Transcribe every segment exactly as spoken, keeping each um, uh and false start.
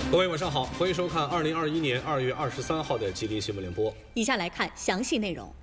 各位晚上好，欢迎收看二零二一年二月二十三号的吉林新闻联播。 以下来看详细内容。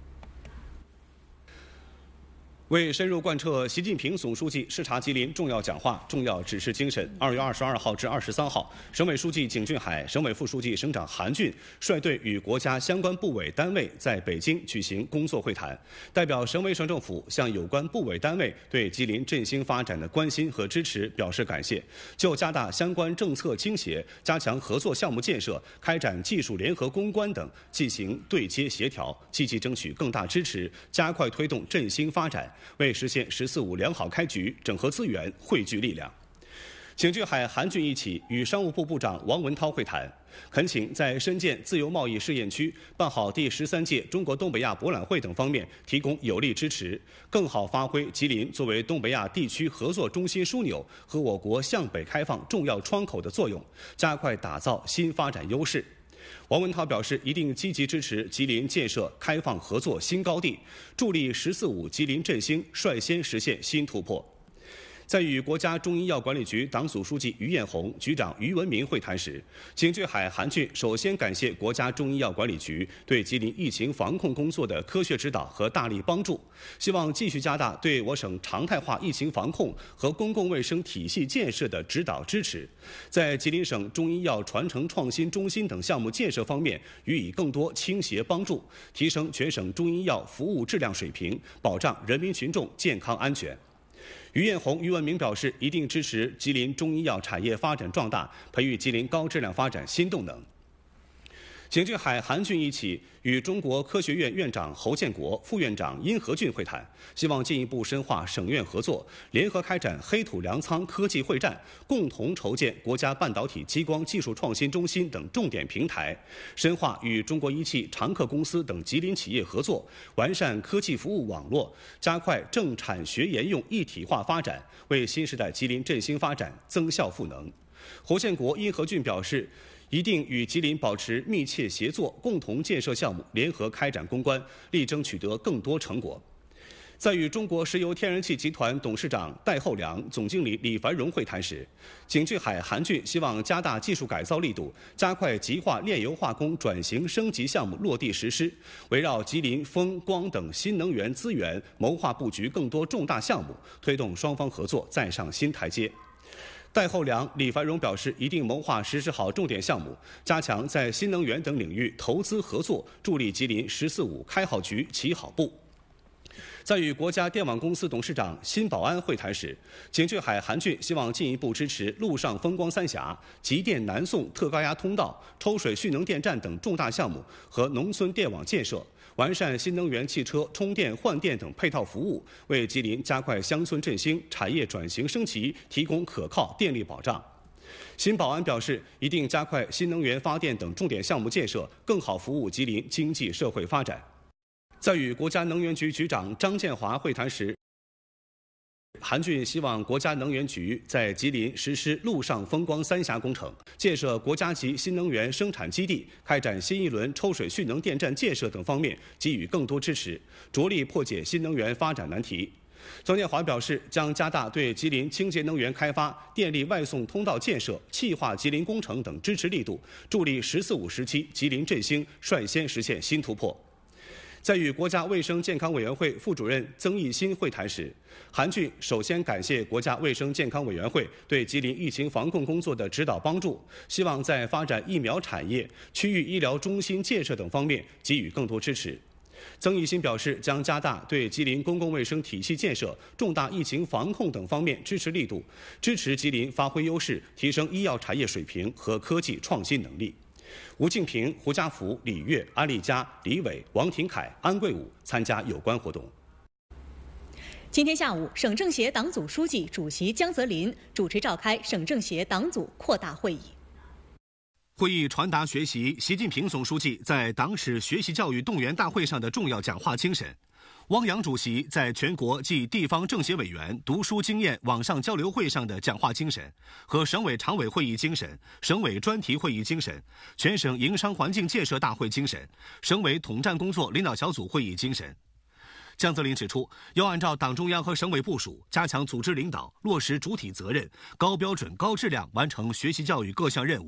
为深入贯彻习近平总书记视察吉林重要讲话、重要指示精神，二月二十二号至二十三号，省委书记景俊海、省委副书记、省长韩俊率队与国家相关部委单位在北京举行工作会谈，代表省委省政府向有关部委单位对吉林振兴发展的关心和支持表示感谢，就加大相关政策倾斜、加强合作项目建设、开展技术联合攻关等进行对接协调，积极争取更大支持，加快推动振兴发展，为实现“十四五”良好开局，整合资源，汇聚力量。景俊海、韩俊一起与商务部部长王文涛会谈，恳请在深建自由贸易试验区、办好第十三届中国东北亚博览会等方面提供有力支持，更好发挥吉林作为东北亚地区合作中心枢纽和我国向北开放重要窗口的作用，加快打造新发展优势。王文涛表示，一定积极支持吉林建设开放合作新高地，助力“十四五”吉林振兴率先实现新突破。在与国家中医药管理局党组书记于艳红、局长于文明会谈时，景俊海、韩俊首先感谢国家中医药管理局对吉林疫情防控工作的科学指导和大力帮助，希望继续加大对我省常态化疫情防控和公共卫生体系建设的指导支持，在吉林省中医药传承创新中心等项目建设方面予以更多倾斜帮助，提升全省中医药服务质量水平，保障人民群众健康安全。于艳红、于文明表示，一定支持吉林中医药产业发展壮大，培育吉林高质量发展新动能。景俊海、韩俊一起与中国科学院院长侯建国、副院长殷和俊会谈，希望进一步深化省院合作，联合开展黑土粮仓科技会战，共同筹建国家半导体激光技术创新中心等重点平台，深化与中国仪器、长客公司等吉林企业合作，完善科技服务网络，加快政产学研用一体化发展，为新时代吉林振兴发展增效赋能。侯建国、殷和俊表示，一定与吉林保持密切协作，共同建设项目，联合开展攻关，力争取得更多成果。在与中国石油天然气集团董事长戴厚良、总经理李繁荣会谈时，景俊海、韩俊希望加大技术改造力度，加快极化炼油化工转型升级项目落地实施，围绕吉林、风、光等新能源资源谋划布局更多重大项目，推动双方合作再上新台阶。戴厚良、李繁荣表示，一定谋划实施好重点项目，加强在新能源等领域投资合作，助力吉林“十四五”开好局、起好步。在与国家电网公司董事长辛保安会谈时，景俊海、韩俊希望进一步支持陆上风光三峡、吉电南送特高压通道、抽水蓄能电站等重大项目和农村电网建设，完善新能源汽车充电换电等配套服务，为吉林加快乡村振兴、产业转型升级提供可靠电力保障。辛保安表示，一定加快新能源发电等重点项目建设，更好服务吉林经济社会发展。在与国家能源局局长张建华会谈时，韩俊希望国家能源局在吉林实施陆上风光三峡工程，建设国家级新能源生产基地，开展新一轮抽水蓄能电站建设等方面给予更多支持，着力破解新能源发展难题。张建华表示，将加大对吉林清洁能源开发、电力外送通道建设、气化吉林工程等支持力度，助力“十四五”时期吉林振兴率先实现新突破。在与国家卫生健康委员会副主任曾益新会谈时，韩俊首先感谢国家卫生健康委员会对吉林疫情防控工作的指导帮助，希望在发展疫苗产业、区域医疗中心建设等方面给予更多支持。曾益新表示，将加大对吉林公共卫生体系建设、重大疫情防控等方面支持力度，支持吉林发挥优势，提升医药产业水平和科技创新能力。吴敬平、胡家福、李跃、安丽佳、李伟、王廷凯、安贵武参加有关活动。 今天下午，省政协党组书记、主席江泽民主持召开省政协党组扩大会议。 会议传达学习习近平总书记在党史学习教育动员大会上的重要讲话精神。汪洋主席在全国暨地方政协委员读书经验网上交流会上的讲话精神和省委常委会议精神、省委专题会议精神、全省营商环境建设大会精神、省委统战工作领导小组会议精神。江泽民指出，要按照党中央和省委部署，加强组织领导，落实主体责任，高标准、高质量完成学习教育各项任务。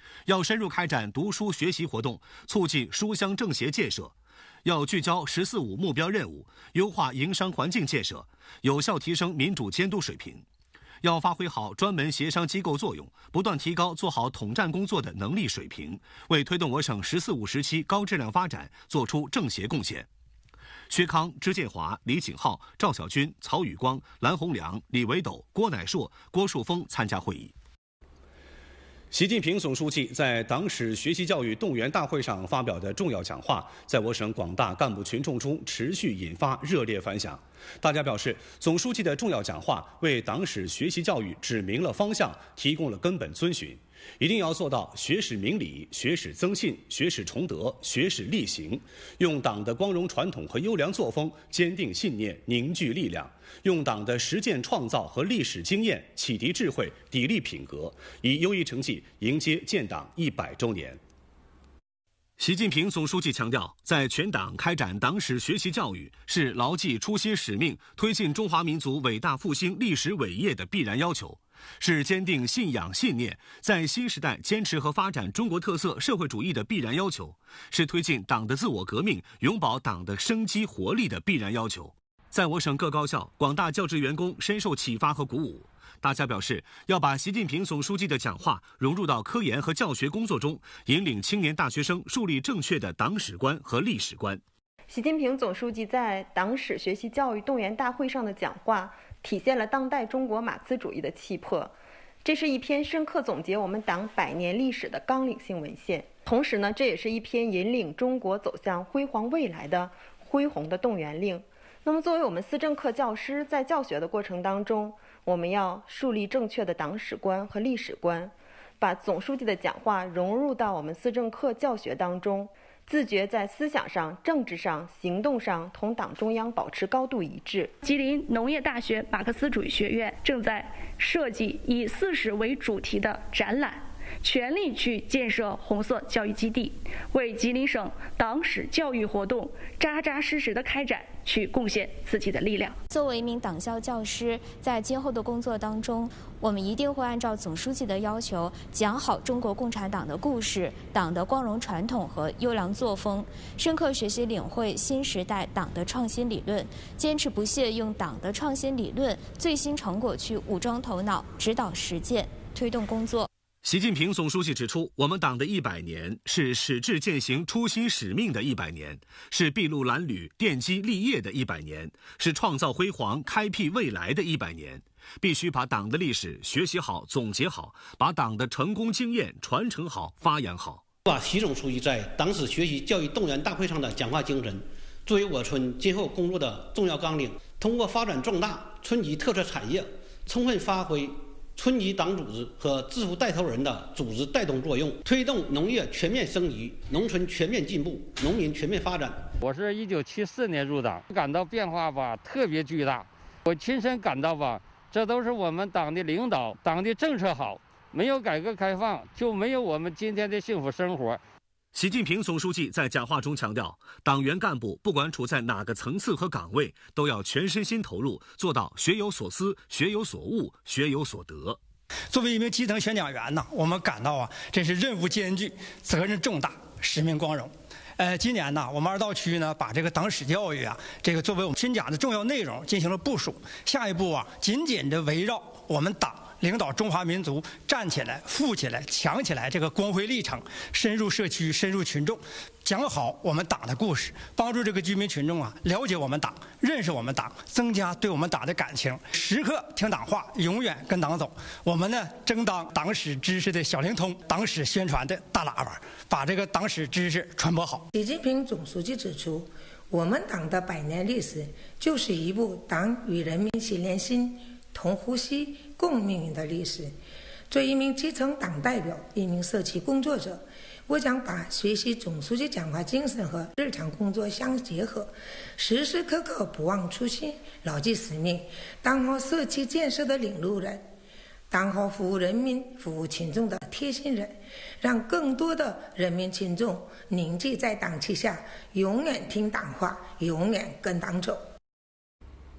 要深入开展读书学习活动，促进书香政协建设。要聚焦“十四五”目标任务，优化营商环境建设，有效提升民主监督水平。要发挥好专门协商机构作用，不断提高做好统战工作的能力水平，为推动我省“十四五”时期高质量发展作出政协贡献。薛康、支建华、李景浩、赵小军、曹宇光、蓝洪良、李维斗、郭乃硕、郭树峰参加会议。 习近平总书记在党史学习教育动员大会上发表的重要讲话，在我省广大干部群众中持续引发热烈反响。大家表示，总书记的重要讲话为党史学习教育指明了方向，提供了根本遵循。一定要做到学史明理、学史增信、学史崇德、学史力行，用党的光荣传统和优良作风坚定信念、凝聚力量，用党的实践创造和历史经验启迪智慧、砥砺品格，以优异成绩迎接建党一百周年。 习近平总书记强调，在全党开展党史学习教育是牢记初心使命、推进中华民族伟大复兴历史伟业的必然要求，是坚定信仰信念，在新时代坚持和发展中国特色社会主义的必然要求，是推进党的自我革命、永葆党的生机活力的必然要求。在我省各高校，广大教职员工深受启发和鼓舞。大家表示，要把习近平总书记的讲话融入到科研和教学工作中，引领青年大学生树立正确的党史观和历史观。 习近平总书记在党史学习教育动员大会上的讲话，体现了当代中国马克思主义的气魄。这是一篇深刻总结我们党百年历史的纲领性文献，同时呢，这也是一篇引领中国走向辉煌未来的恢宏的动员令。那么，作为我们思政课教师，在教学的过程当中，我们要树立正确的党史观和历史观，把总书记的讲话融入到我们思政课教学当中，自觉在思想上、政治上、行动上同党中央保持高度一致。 吉林农业大学马克思主义学院正在设计以四史为主题的展览，全力去建设红色教育基地，为吉林省党史教育活动扎扎实实的开展去贡献自己的力量。 作为一名党校教师，在今后的工作当中，我们一定会按照总书记的要求，讲好中国共产党的故事、党的光荣传统和优良作风，深刻学习领会新时代党的创新理论，坚持不懈用党的创新理论、最新成果去武装头脑、指导实践、推动工作。 习近平总书记指出，我们党的一百年是矢志践行初心使命的一百年，是筚路蓝缕、奠基立业的一百年，是创造辉煌、开辟未来的一百年。必须把党的历史学习好、总结好，把党的成功经验传承好、发扬好。 把习总书记在党史学习教育动员大会上的讲话精神，作为我村今后工作的重要纲领，通过发展壮大村级特色产业，充分发挥村级党组织和支付带头人的组织带动作用，推动农业全面升级、农村全面进步、农民全面发展。 我是一九七四年入党，感到变化吧特别巨大。我亲身感到吧，这都是我们党的领导、党的政策好，没有改革开放，就没有我们今天的幸福生活。 习近平总书记在讲话中强调，党员干部不管处在哪个层次和岗位，都要全身心投入，做到学有所思、学有所悟、学有所得。 作为一名基层宣讲员呢，我们感到啊，真是任务艰巨、责任重大、使命光荣。呃，今年呢，我们二道区呢，把这个党史教育啊，这个作为我们宣讲的重要内容进行了部署。下一步啊，紧紧地围绕我们党领导中华民族站起来、富起来、强起来这个光辉历程，深入社区、深入群众，讲好我们党的故事，帮助这个居民群众啊了解我们党、认识我们党，增加对我们党的感情，时刻听党话，永远跟党走。我们呢，争当党史知识的小灵通，党史宣传的大喇叭，把这个党史知识传播好。 习近平总书记指出，我们党的百年历史就是一部党与人民齐连心、同呼吸、共命运的历史。作为一名基层党代表、一名社区工作者，我将把学习总书记讲话精神和日常工作相结合，时时刻刻不忘初心，牢记使命，当好社区建设的领路人，当好服务人民、服务群众的贴心人，让更多的人民群众凝聚在党旗下，永远听党话，永远跟党走。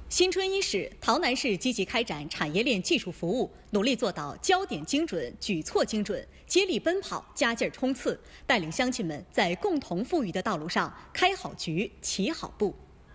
新春伊始，洮南市积极开展产业链技术服务，努力做到焦点精准、举措精准，接力奔跑，加劲儿冲刺，带领乡亲们在共同富裕的道路上开好局、起好步。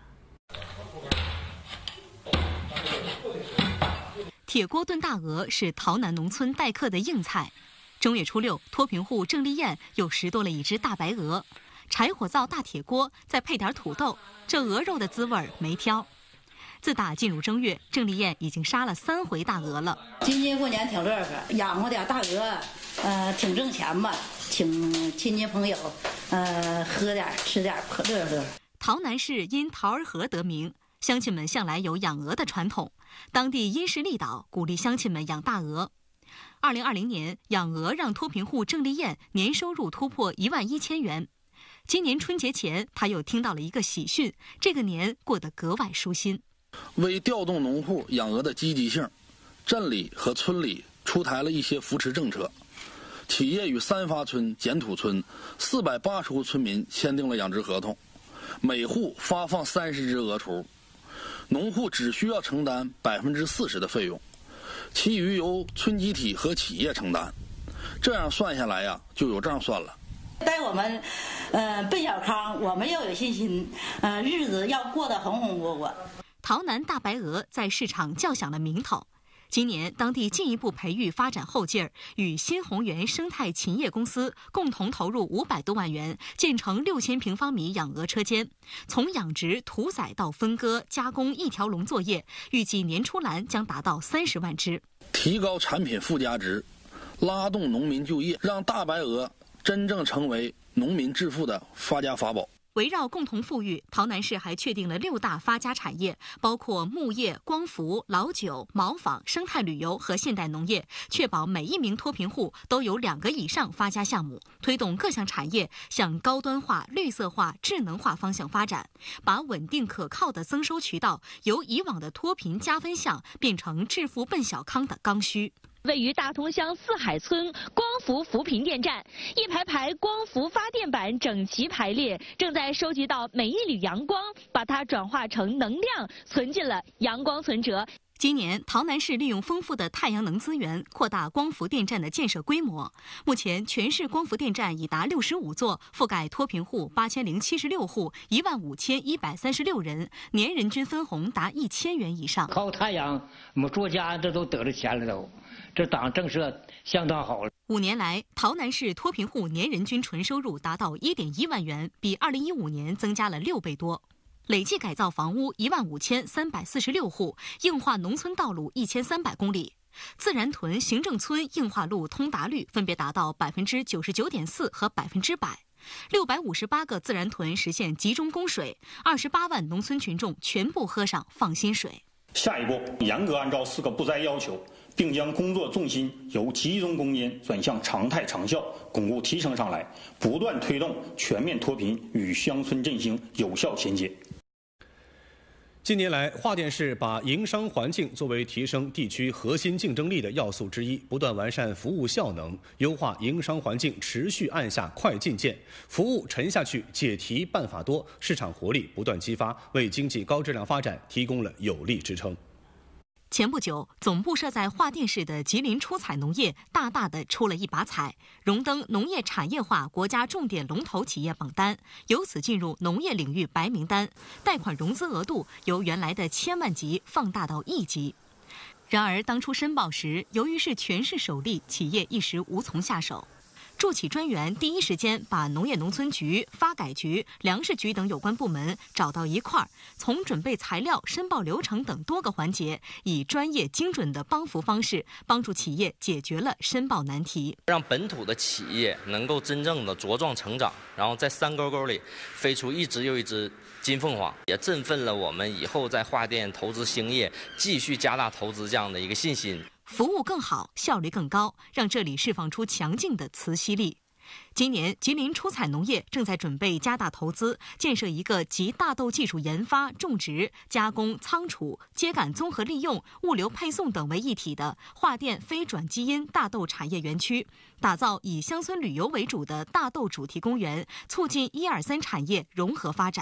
铁锅炖大鹅是洮南农村待客的硬菜。正月初六，脱贫户郑丽艳又拾掇了一只大白鹅，柴火灶大铁锅，再配点土豆，这鹅肉的滋味没挑。自打进入正月，郑丽艳已经杀了三回大鹅了。 今年过年挺乐呵，养活点大鹅，呃，挺挣钱吧，请亲戚朋友，呃，喝点吃点，可乐乐。 洮南市因桃儿河得名，乡亲们向来有养鹅的传统，当地因势利导，鼓励乡亲们养大鹅。二零二零年，养鹅让脱贫户郑丽艳年收入突破一万一千元。今年春节前，她又听到了一个喜讯，这个年过得格外舒心。 为调动农户养鹅的积极性，镇里和村里出台了一些扶持政策。企业与三发村、碱土村四百八十户村民签订了养殖合同，每户发放三十只鹅雏，农户只需要承担百分之四十的费用，其余由村集体和企业承担。这样算下来呀，就有账算了。 带我们，呃，奔小康，我们要有信心，呃，日子要过得红红火火。 洮南大白鹅在市场叫响了名头。今年，当地进一步培育发展后劲儿，与新鸿源生态禽业公司共同投入五百多万元，建成六千平方米养鹅车间。从养殖、屠宰到分割、加工一条龙作业，预计年出栏将达到三十万只。 提高产品附加值，拉动农民就业，让大白鹅真正成为农民致富的发家法宝。 围绕共同富裕，洮南市还确定了六大发家产业，包括牧业、光伏、老酒、毛纺、生态旅游和现代农业，确保每一名脱贫户都有两个以上发家项目，推动各项产业向高端化、绿色化、智能化方向发展，把稳定可靠的增收渠道由以往的脱贫加分项变成致富奔小康的刚需。 位于大同乡四海村光伏扶贫电站，一排排光伏发电板整齐排列，正在收集到每一缕阳光，把它转化成能量，存进了阳光存折。 今年，洮南市利用丰富的太阳能资源，扩大光伏电站的建设规模。目前，全市光伏电站已达六十五座，覆盖脱贫户八千零七十六户，一万五千一百三十六人，年人均分红达一千元以上。 靠太阳，我们作家这都得了钱了都。这党政策相当好了。 五年来，洮南市脱贫户年人均纯收入达到一点一万元，比二零一五年增加了六倍多。累计改造房屋一万五千三百四十六户，硬化农村道路一千三百公里。自然屯行政村硬化路通达率分别达到百分之九十九点四和百分之百。六百五十八个自然屯实现集中供水，二十八万农村群众全部喝上放心水。 下一步，严格按照四个不再要求，并将工作重心由集中攻坚转向常态长效，巩固提升上来，不断推动全面脱贫与乡村振兴有效衔接。 近年来，华电市把营商环境作为提升地区核心竞争力的要素之一，不断完善服务效能，优化营商环境，持续按下快进键，服务沉下去，解题办法多，市场活力不断激发，为经济高质量发展提供了有力支撑。 前不久，总部设在华电市的吉林出彩农业大大的出了一把彩，荣登农业产业化国家重点龙头企业榜单，由此进入农业领域白名单，贷款融资额度由原来的千万级放大到亿级。然而，当初申报时，由于是全市首例，企业一时无从下手。驻企专员第一时间把农业农村局、发改局、粮食局等有关部门找到一块儿，从准备材料、申报流程等多个环节，以专业精准的帮扶方式，帮助企业解决了申报难题， 让本土的企业能够真正的茁壮成长，然后在山沟沟里飞出一只又一只金凤凰，也振奋了我们以后在华电投资兴业、继续加大投资这样的一个信心。 服务更好，效率更高，让这里释放出强劲的磁吸力。今年，吉林出彩农业正在准备加大投资，建设一个集大豆技术研发、种植、加工、仓储、秸秆综合利用、物流配送等为一体的华电非转基因大豆产业园区，打造以乡村旅游为主的大豆主题公园，促进一二三产业融合发展。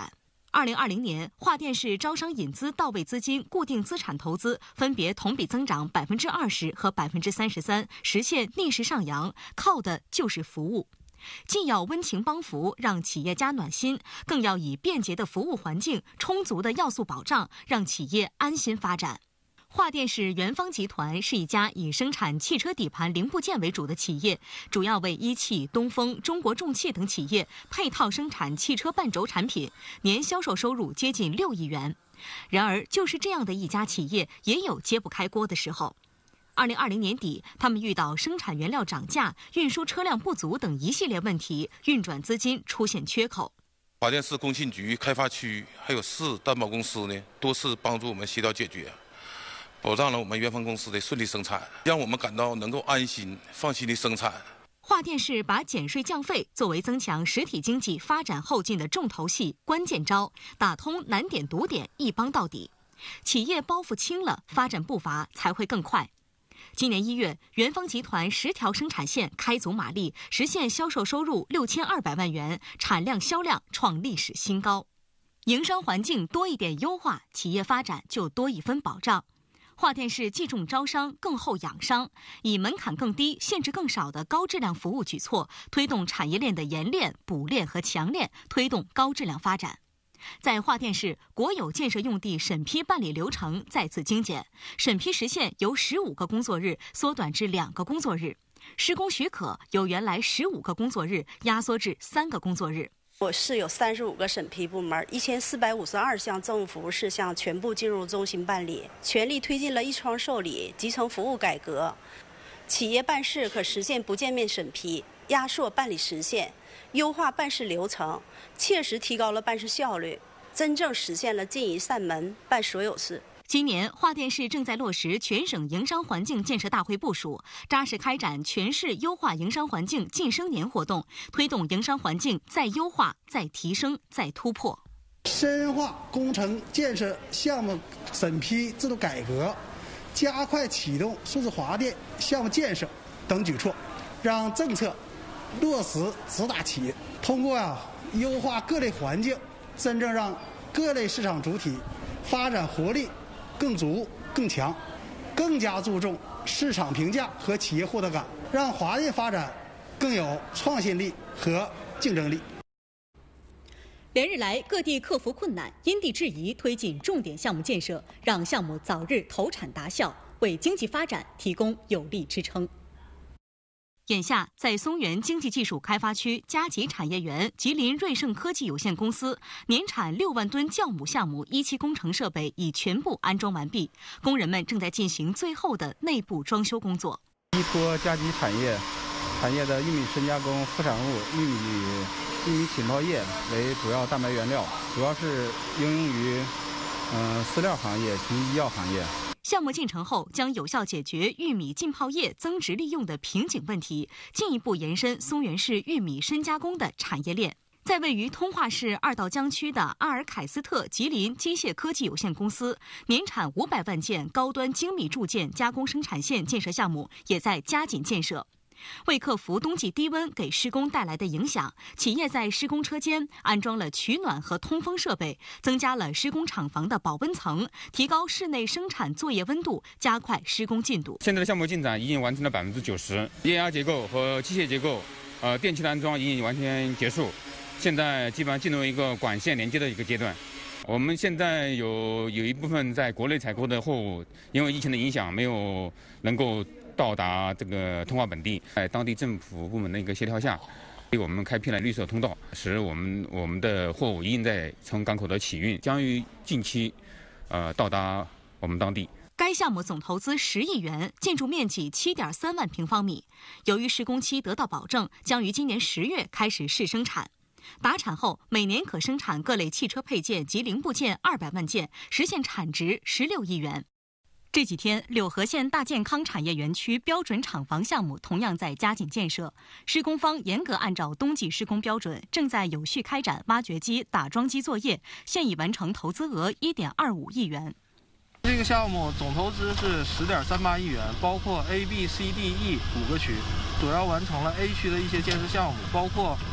二零二零年，华电市招商引资到位资金固定资产投资分别同比增长百分之二十和百分之三十三，实现逆势上扬，靠的就是服务。既要温情帮扶，让企业家暖心，更要以便捷的服务环境、充足的要素保障，让企业安心发展。华电市元方集团是一家以生产汽车底盘零部件为主的企业，主要为一汽、东风、中国重汽等企业配套生产汽车半轴产品，年销售收入接近六亿元。然而，就是这样的一家企业，也有揭不开锅的时候。二零二零年底，他们遇到生产原料涨价、运输车辆不足等一系列问题，运转资金出现缺口。 华电市工信局、开发区还有市担保公司呢，多次帮助我们协调解决，保障了我们元方公司的顺利生产，让我们感到能够安心、放心的生产。 华电市把减税降费作为增强实体经济发展后劲的重头戏、关键招，打通难点堵点，一帮到底。企业包袱轻了，发展步伐才会更快。今年一月，元方集团十条生产线开足马力，实现销售收入六千二百万元，产量销量创历史新高。营商环境多一点优化，企业发展就多一分保障。华电市既重招商，更厚养商，以门槛更低、限制更少的高质量服务举措，推动产业链的研炼、补炼和强炼，推动高质量发展。在华电市，国有建设用地审批办理流程再次精简，审批时限由十五个工作日缩短至两个工作日，施工许可由原来十五个工作日压缩至三个工作日。 我市有三十五个审批部门，一千四百五十二项政务服务事项全部进入中心办理，全力推进了一窗受理、集成服务改革，企业办事可实现不见面审批，压缩办理时限，优化办事流程，切实提高了办事效率，真正实现了进一扇门办所有事。 今年，华电市正在落实全省营商环境建设大会部署，扎实开展全市优化营商环境晋升年活动，推动营商环境再优化、再提升、再突破。 深化工程建设项目审批制度改革，加快启动数字华电项目建设等举措，让政策落实直达企业。通过啊优化各类环境，真正让各类市场主体发展活力更足更强，更加注重市场评价和企业获得感，让华电发展更有创新力和竞争力。 连日来，各地克服困难，因地制宜推进重点项目建设，让项目早日投产达效，为经济发展提供有力支撑。眼下，在松原经济技术开发区嘉吉产业园吉林瑞盛科技有限公司，年产六万吨酵母项目一期工程设备已全部安装完毕，工人们正在进行最后的内部装修工作。 依托嘉吉产业产业的玉米深加工副产物玉米玉米浸泡液为主要蛋白原料，主要是应用于嗯、呃、饲料行业及医药行业。 项目建成后，将有效解决玉米浸泡液增值利用的瓶颈问题，进一步延伸松原市玉米深加工的产业链。在位于通化市二道江区的阿尔凯斯特吉林机械科技有限公司，年产五百万件高端精密铸件加工生产线建设项目也在加紧建设。为克服冬季低温给施工带来的影响，企业在施工车间安装了取暖和通风设备，增加了施工厂房的保温层，提高室内生产作业温度，加快施工进度。 现在的项目进展已经完成了百分之九十，液压结构和机械结构，呃，电气的安装已经完全结束，现在基本上进入一个管线连接的一个阶段。我们现在有有一部分在国内采购的货物，因为疫情的影响，没有能够到达这个通化本地，在当地政府部门的一个协调下，给我们开辟了绿色通道，使我们我们的货物一定在从港口的起运，将于近期，呃，到达我们当地。 该项目总投资十亿元，建筑面积七点三万平方米。由于施工期得到保证，将于今年十月开始试生产。达产后，每年可生产各类汽车配件及零部件二百万件，实现产值十六亿元。这几天，柳河县大健康产业园区标准厂房项目同样在加紧建设，施工方严格按照冬季施工标准，正在有序开展挖掘机、打桩机作业，现已完成投资额一点二五亿元。 这个项目总投资是十点三八亿元，包括 A、B、C、D、E 五个区，主要完成了 A 区的一些建设项目，包括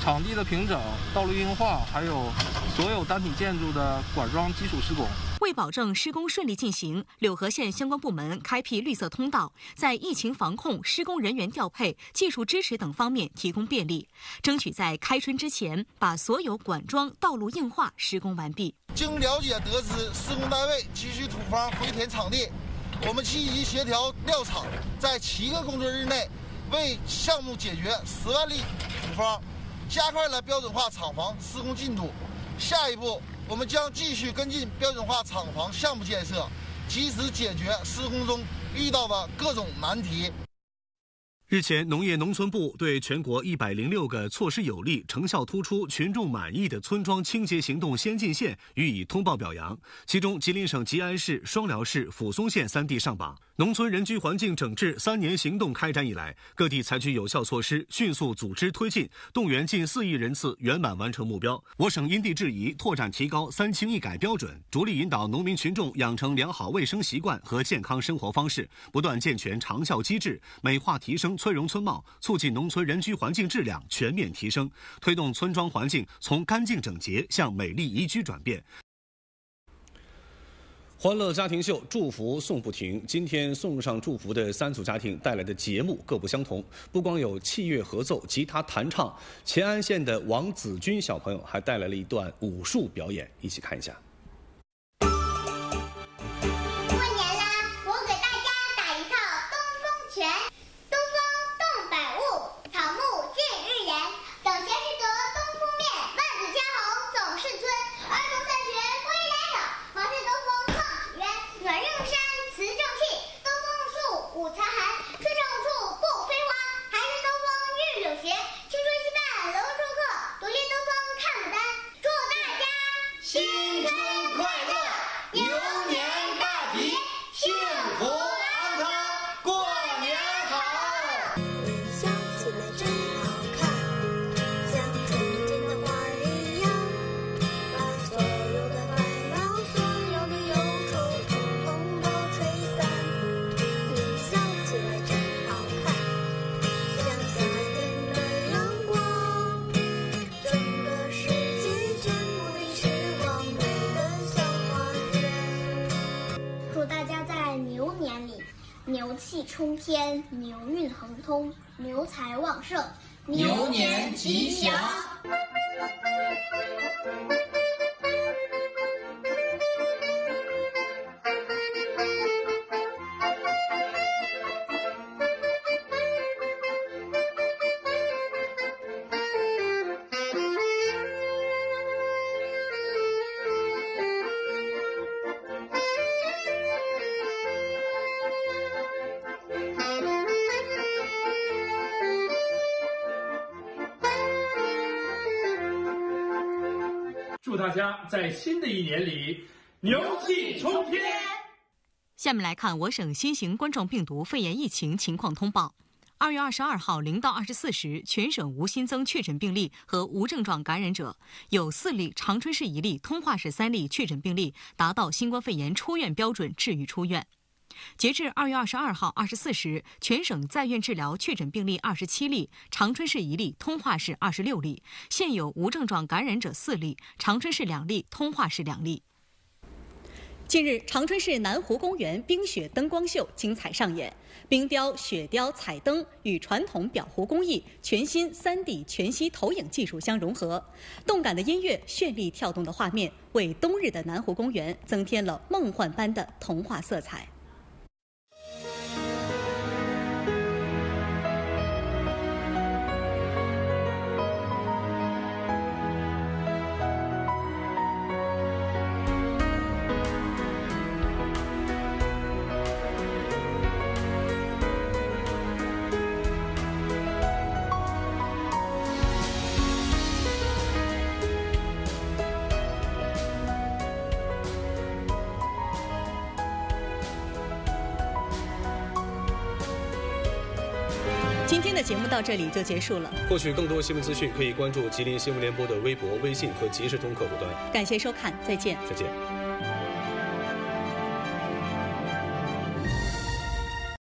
场地的平整、道路硬化，还有所有单体建筑的管桩基础施工。 为保证施工顺利进行，柳河县相关部门开辟绿色通道，在疫情防控、施工人员调配、技术支持等方面提供便利，争取在开春之前把所有管桩、道路硬化施工完毕。 经了解得知，施工单位急需土方回填场地，我们积极协调料厂，在七个工作日内为项目解决十万粒土方，加快了标准化厂房施工进度。下一步，我们将继续跟进标准化厂房项目建设，及时解决施工中遇到的各种难题。 日前，农业农村部对全国一百零六个措施有力、成效突出、群众满意的村庄清洁行动先进县予以通报表扬，其中吉林省吉安市、双辽市、抚松县三地上榜。农村人居环境整治三年行动开展以来，各地采取有效措施，迅速组织推进，动员近四亿人次圆满完成目标。我省因地制宜，拓展提高三清一改标准，着力引导农民群众养成良好卫生习惯和健康生活方式，不断健全长效机制，美化提升村容村貌，促进农村人居环境质量全面提升，推动村庄环境从干净整洁向美丽宜居转变。 欢乐家庭秀，祝福送不停。今天送上祝福的三组家庭带来的节目各不相同，不光有器乐合奏、吉他弹唱，乾安县的王子君小朋友还带来了一段武术表演，一起看一下。 过年啦，我给大家打一套东风拳。东风动百物，草木见日炎。等闲识得东风面，万紫千红总是春。儿童散学归来早，毛是东风创始源。暖润山辞正气，东风树五残寒。春常无处不飞花，还是东风遇柳斜。青春期办楼中课，独立东风看牡丹。祝大家新春快乐，牛年大吉，幸福安康，过年好。笑起来真好看，像春天的花儿一样，把所有的烦恼、所有的忧愁统统都吹散。你笑起来真好看，像夏天的阳光，整个世界全部的时光美得像花园。祝大家在牛年里牛气冲天，牛运亨通，牛财旺盛， 牛年吉祥。 祝大家在新的一年里牛气冲天。 下面来看我省新型冠状病毒肺炎疫情情况通报。二月二十二号零到二十四时，全省无新增确诊病例和无症状感染者，有四例长春市一例、通化市三例确诊病例达到新冠肺炎出院标准治愈出院。截至二月二十二号二十四时，全省在院治疗确诊病例二十七例，长春市一例，通化市二十六例，现有无症状感染者四例，长春市两例，通化市两例。近日，长春市南湖公园冰雪灯光秀精彩上演，冰雕、雪雕、彩灯与传统裱湖工艺、全新 三 D 全息投影技术相融合，动感的音乐、绚丽跳动的画面，为冬日的南湖公园增添了梦幻般的童话色彩。今天的节目到这里就结束了。 获取更多新闻资讯，可以关注吉林新闻联播的微博、微信和即时通客户端。 感谢收看，再见。 再见。